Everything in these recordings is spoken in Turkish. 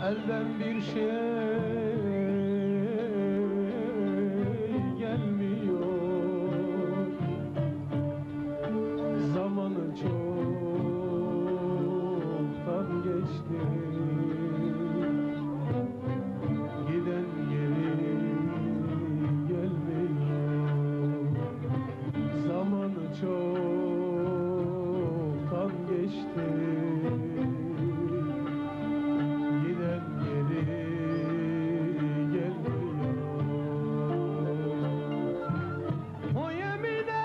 elden bir şey gelmiyor. Zamanı çoktan geçti, giden geri gelmiyor. Zamanı çoktan geçti, giden geri gelmiyor. O yemine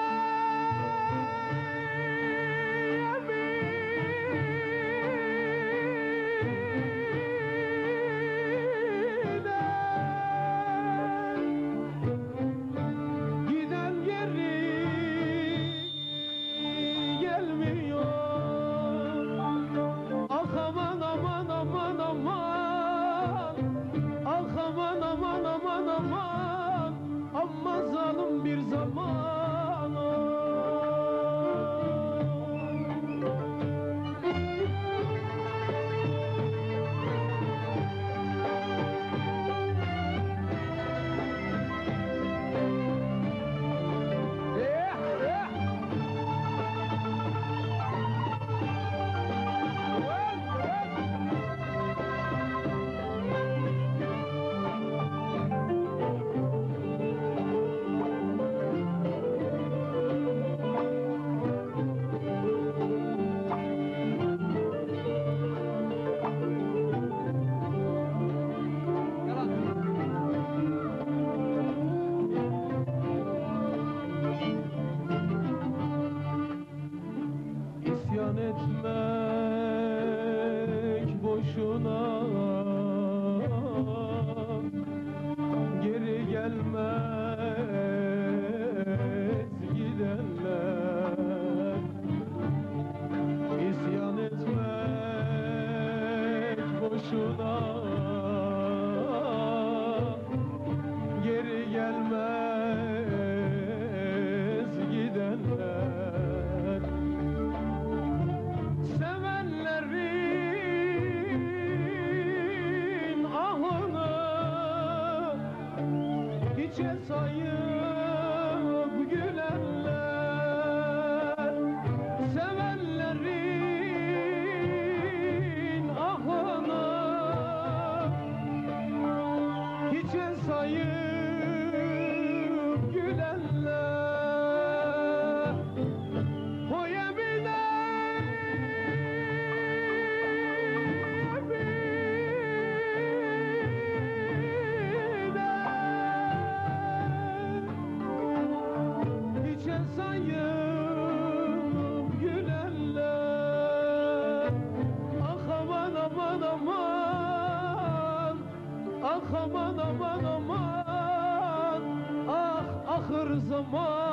giden geri gelmiyor. Ah aman aman aman aman, ah aman aman aman aman, amma zalim bir zaman. İsyan etmek boşuna, geri gelmez gidenler. İsyan etmek boşuna, geri gelmez gidenler. Sevenlerin ahını hiçe sayıp gülenler, sevenlerin ahını hiçe sayıp gülenler. O yemine hiçe sayıp gülenler. Ah aman aman aman, ah aman aman aman, ah ahır zaman.